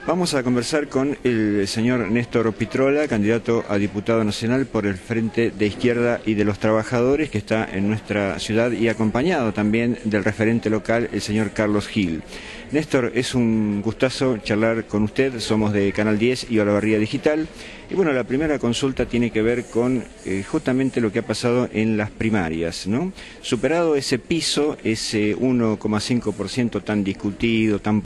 Vamos a conversar con el señor Néstor Pitrola, candidato a diputado nacional por el Frente de Izquierda y de los Trabajadores, que está en nuestra ciudad y acompañado también del referente local, el señor Carlos Gil. Néstor, es un gustazo charlar con usted, somos de Canal 10 y Olavarría Digital. Y bueno, la primera consulta tiene que ver con justamente lo que ha pasado en las primarias, ¿no? Superado ese piso, ese 1,5% tan discutido, tan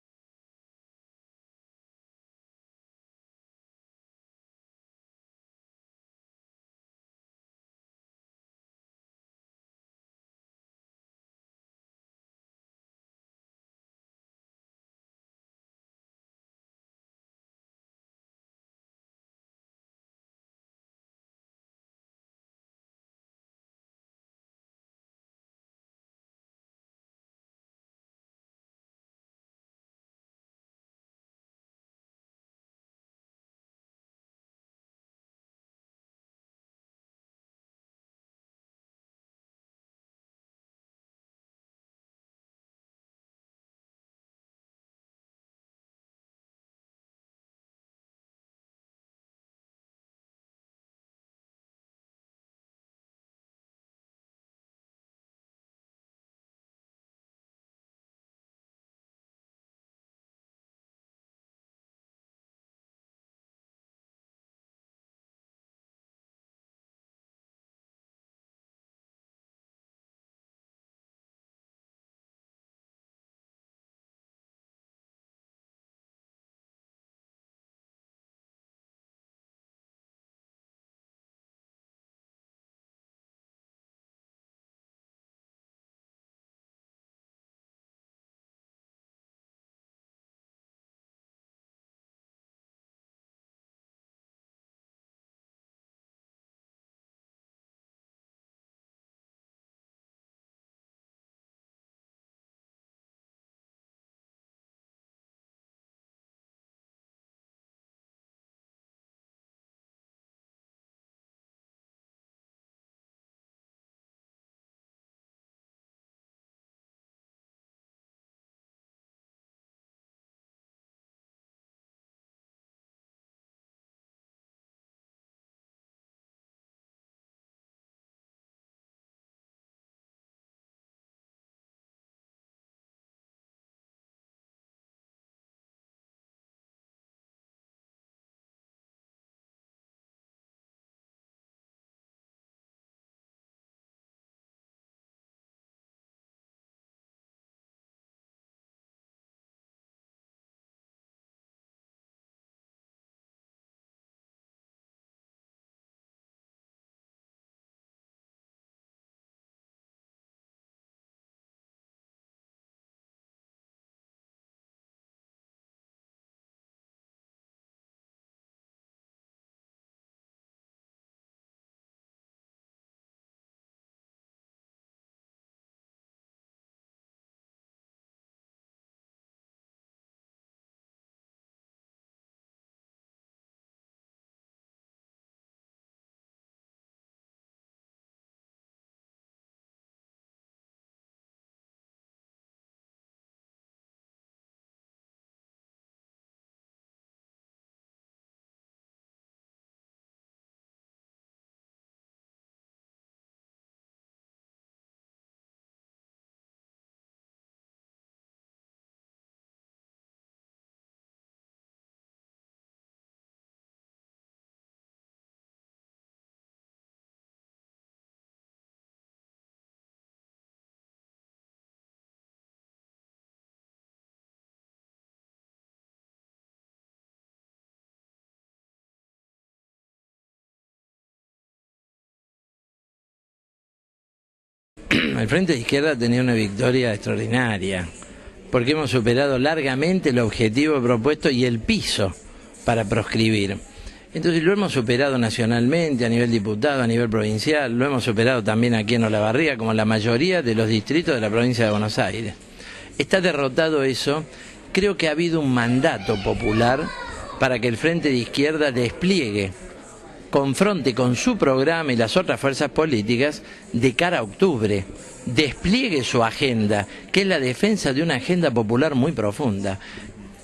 El Frente de Izquierda tenía una victoria extraordinaria, porque hemos superado largamente el objetivo propuesto y el piso para proscribir. Entonces lo hemos superado nacionalmente, a nivel diputado, a nivel provincial, lo hemos superado también aquí en Olavarría, como la mayoría de los distritos de la provincia de Buenos Aires. Está derrotado eso. Creo que ha habido un mandato popular para que el Frente de Izquierda despliegue, confronte con su programa y las otras fuerzas políticas de cara a octubre, despliegue su agenda, que es la defensa de una agenda popular muy profunda.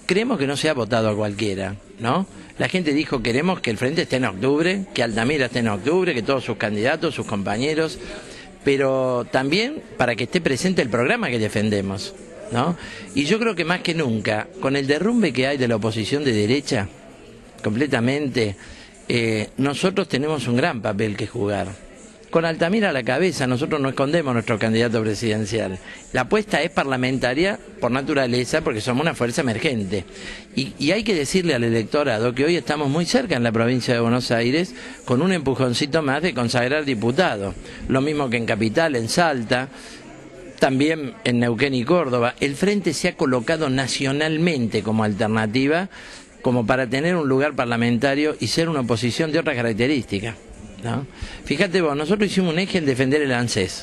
creemos que no se ha votado a cualquiera, ¿no? La gente dijo, queremos que el Frente esté en octubre, que Altamira esté en octubre, que todos sus candidatos, sus compañeros, pero también para que esté presente el programa que defendemos, ¿no? Y yo creo que más que nunca, con el derrumbe que hay de la oposición de derecha, completamente, nosotros tenemos un gran papel que jugar. Con Altamira a la cabeza, nosotros no escondemos nuestro candidato presidencial. La apuesta es parlamentaria por naturaleza, porque somos una fuerza emergente. Y hay que decirle al electorado que hoy estamos muy cerca en la provincia de Buenos Aires, con un empujoncito más de consagrar diputados. Lo mismo que en Capital, en Salta, también en Neuquén y Córdoba. El Frente se ha colocado nacionalmente como alternativa, como para tener un lugar parlamentario y ser una oposición de otras características, ¿no? Fíjate vos, nosotros hicimos un eje en defender el ANSES,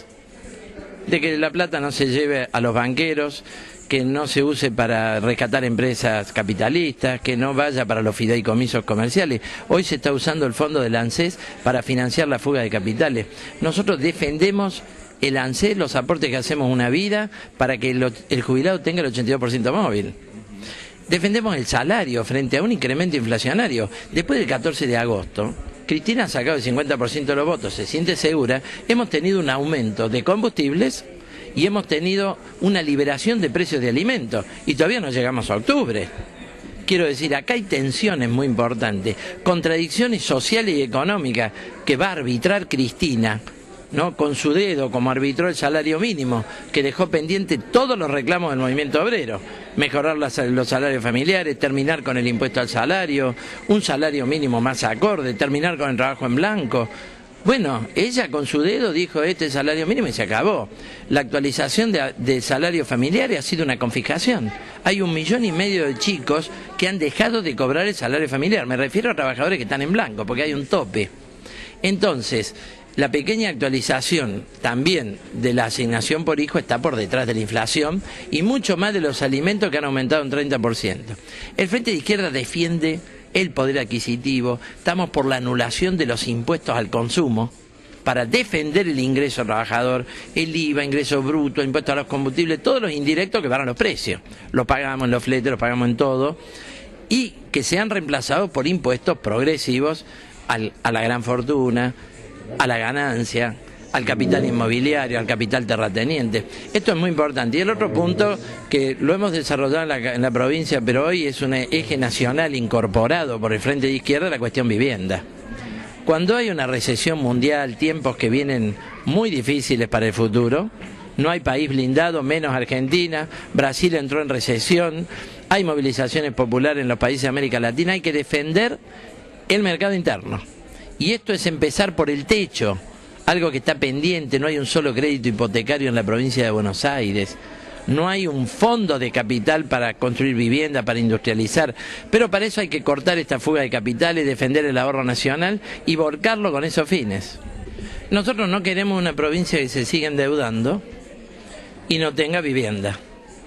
de que la plata no se lleve a los banqueros, que no se use para rescatar empresas capitalistas, que no vaya para los fideicomisos comerciales. Hoy se está usando el fondo del ANSES para financiar la fuga de capitales. Nosotros defendemos el ANSES, los aportes que hacemos una vida, para que el jubilado tenga el 82% móvil. Defendemos el salario frente a un incremento inflacionario. Después del 14 de agosto, Cristina ha sacado el 50% de los votos, se siente segura. Hemos tenido un aumento de combustibles y hemos tenido una liberación de precios de alimentos. Y todavía no llegamos a octubre. Quiero decir, acá hay tensiones muy importantes, contradicciones sociales y económicas que va a arbitrar Cristina, ¿no? Con su dedo, como arbitró el salario mínimo, que dejó pendiente todos los reclamos del movimiento obrero: mejorar los salarios familiares, terminar con el impuesto al salario, un salario mínimo más acorde, terminar con el trabajo en blanco. Bueno, ella con su dedo dijo este salario mínimo y se acabó. La actualización de salario familiar ha sido una confiscación. Hay 1,5 millones de chicos que han dejado de cobrar el salario familiar. Me refiero a trabajadores que están en blanco, porque hay un tope. Entonces, la pequeña actualización también de la asignación por hijo está por detrás de la inflación y mucho más de los alimentos que han aumentado un 30%. El Frente de Izquierda defiende el poder adquisitivo, estamos por la anulación de los impuestos al consumo para defender el ingreso trabajador, el IVA, ingreso bruto, impuestos a los combustibles, todos los indirectos que van a los precios. Los pagamos en los fletes, los pagamos en todo, y que sean reemplazados por impuestos progresivos a la gran fortuna, a la ganancia, al capital inmobiliario, al capital terrateniente. Esto es muy importante. Y el otro punto, que lo hemos desarrollado en la provincia, pero hoy es un eje nacional incorporado por el Frente de Izquierda, la cuestión vivienda. Cuando hay una recesión mundial, tiempos que vienen muy difíciles para el futuro, no hay país blindado, menos Argentina, Brasil entró en recesión, hay movilizaciones populares en los países de América Latina, hay que defender el mercado interno. Y esto es empezar por el techo, algo que está pendiente. No hay un solo crédito hipotecario en la provincia de Buenos Aires, no hay un fondo de capital para construir vivienda, para industrializar, pero para eso hay que cortar esta fuga de capitales, defender el ahorro nacional y volcarlo con esos fines. Nosotros no queremos una provincia que se siga endeudando y no tenga vivienda.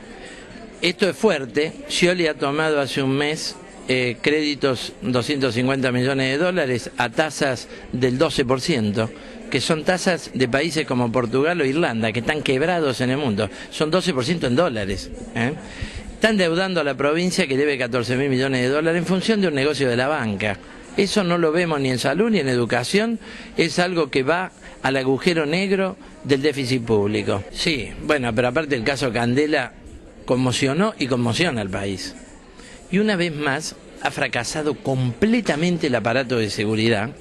Esto es fuerte. Scioli ha tomado hace un mes créditos, 250 millones de dólares a tasas del 12%, que son tasas de países como Portugal o Irlanda, que están quebrados en el mundo. Son 12% en dólares. Están endeudando a la provincia, que debe 14.000 millones de dólares en función de un negocio de la banca. Eso no lo vemos ni en salud ni en educación, es algo que va al agujero negro del déficit público. Sí, bueno, pero aparte el caso Candela conmocionó y conmociona al país. Y una vez más ha fracasado completamente el aparato de seguridad.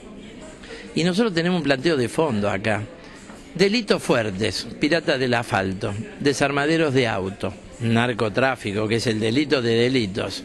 Y nosotros tenemos un planteo de fondo acá. Delitos fuertes, piratas del asfalto, desarmaderos de auto, narcotráfico, que es el delito de delitos,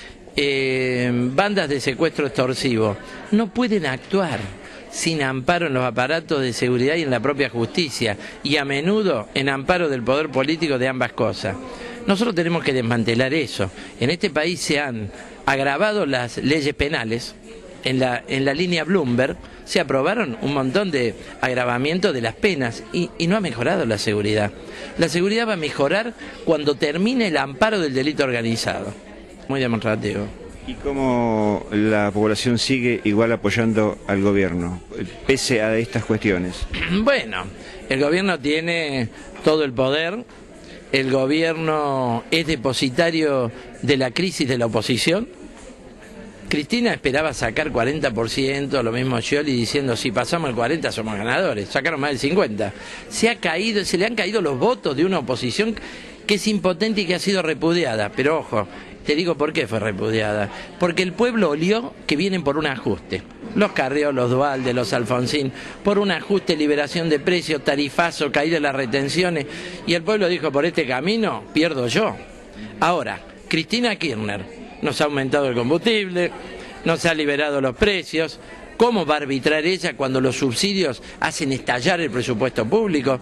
bandas de secuestro extorsivo, no pueden actuar sin amparo en los aparatos de seguridad y en la propia justicia, y a menudo en amparo del poder político de ambas cosas. Nosotros tenemos que desmantelar eso. En este país se han agravado las leyes penales. En la línea Bloomberg se aprobaron un montón de agravamientos de las penas y no ha mejorado la seguridad. La seguridad va a mejorar cuando termine el amparo del delito organizado. Muy demostrativo. ¿Y cómo la población sigue igual apoyando al gobierno, pese a estas cuestiones? Bueno, el gobierno tiene todo el poder. el gobierno es depositario de la crisis de la oposición. Cristina esperaba sacar 40%, lo mismo Scioli diciendo si pasamos el 40 somos ganadores, sacaron más del 50%. Se le han caído los votos de una oposición que es impotente y que ha sido repudiada, pero ojo, te digo por qué fue repudiada, porque el pueblo olió que vienen por un ajuste, los Carrió, los Duhalde, los Alfonsín, por un ajuste, liberación de precios, tarifazo, caída de las retenciones, y el pueblo dijo, por este camino pierdo yo. Ahora, Cristina Kirchner nos ha aumentado el combustible, nos ha liberado los precios. ¿Cómo va a arbitrar ella cuando los subsidios hacen estallar el presupuesto público?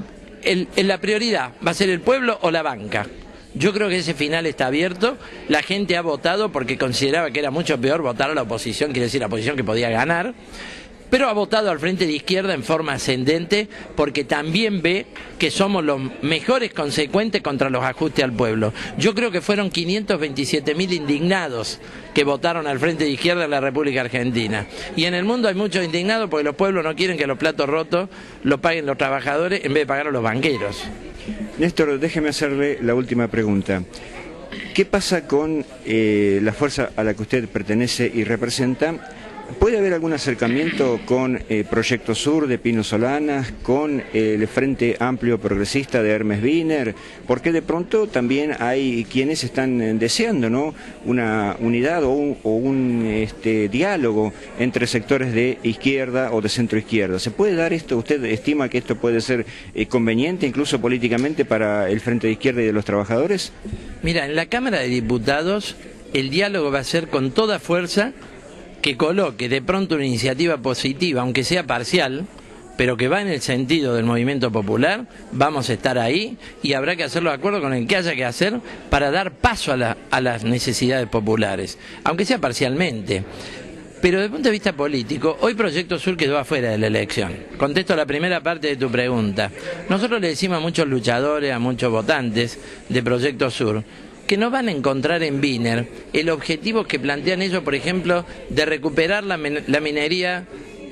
La prioridad va a ser el pueblo o la banca. Yo creo que ese final está abierto. La gente ha votado porque consideraba que era mucho peor votar a la oposición, quiere decir la oposición que podía ganar, pero ha votado al Frente de Izquierda en forma ascendente porque también ve que somos los mejores consecuentes contra los ajustes al pueblo. Yo creo que fueron 527.000 indignados que votaron al Frente de Izquierda en la República Argentina. Y en el mundo hay muchos indignados porque los pueblos no quieren que los platos rotos los paguen los trabajadores en vez de pagar a los banqueros. Néstor, déjeme hacerle la última pregunta. ¿Qué pasa con la fuerza a la que usted pertenece y representa? ¿Puede haber algún acercamiento con Proyecto Sur de Pino Solanas, con el Frente Amplio Progresista de Hermes Wiener? Porque de pronto también hay quienes están deseando, ¿no?, una unidad o un diálogo entre sectores de izquierda o de centro izquierda. ¿Se puede dar esto? ¿Usted estima que esto puede ser conveniente incluso políticamente para el Frente de Izquierda y de los trabajadores? Mira, en la Cámara de Diputados el diálogo va a ser con toda fuerza que coloque de pronto una iniciativa positiva, aunque sea parcial, pero que va en el sentido del movimiento popular. Vamos a estar ahí y habrá que hacerlo de acuerdo con el que haya que hacer para dar paso a las necesidades populares, aunque sea parcialmente. Pero desde el punto de vista político, hoy Proyecto Sur quedó afuera de la elección. Contesto la primera parte de tu pregunta. Nosotros le decimos a muchos luchadores, a muchos votantes de Proyecto Sur, que no van a encontrar en Wiener el objetivo que plantean ellos, por ejemplo, de recuperar la minería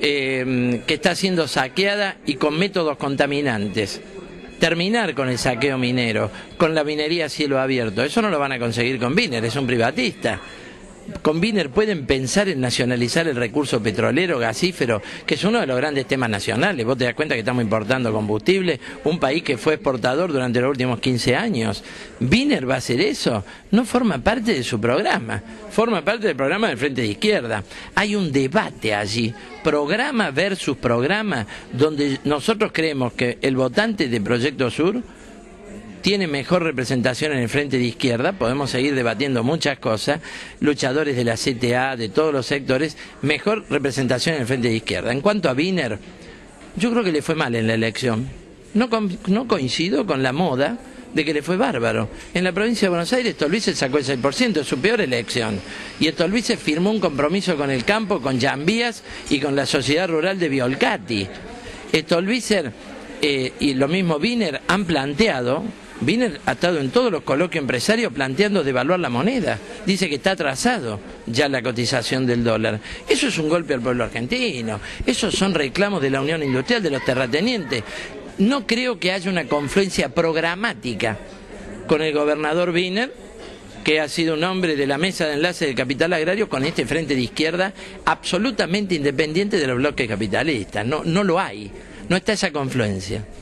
que está siendo saqueada y con métodos contaminantes. Terminar con el saqueo minero, con la minería a cielo abierto. Eso no lo van a conseguir con Wiener, es un privatista. Con Wiener pueden pensar en nacionalizar el recurso petrolero, gasífero, que es uno de los grandes temas nacionales. Vos te das cuenta que estamos importando combustible, un país que fue exportador durante los últimos 15 años. ¿Wiener va a hacer eso? No forma parte de su programa, forma parte del programa del Frente de Izquierda. Hay un debate allí, programa versus programa, donde nosotros creemos que el votante de Proyecto Sur tiene mejor representación en el Frente de Izquierda. Podemos seguir debatiendo muchas cosas, luchadores de la CTA, de todos los sectores, mejor representación en el Frente de Izquierda. En cuanto a Wiener, yo creo que le fue mal en la elección. No coincido con la moda de que le fue bárbaro. En la provincia de Buenos Aires, Stolbizer sacó el 6%, es su peor elección. Y Stolbizer firmó un compromiso con el campo, con Jambías y con la sociedad rural de Violcati. Stolbizer y lo mismo Wiener han planteado. Wiener ha estado en todos los coloquios empresarios planteando devaluar la moneda. Dice que está atrasado ya la cotización del dólar. Eso es un golpe al pueblo argentino. Esos son reclamos de la Unión Industrial, de los terratenientes. No creo que haya una confluencia programática con el gobernador Wiener, que ha sido un hombre de la mesa de enlace del capital agrario, con este Frente de Izquierda absolutamente independiente de los bloques capitalistas. No lo hay. No está esa confluencia.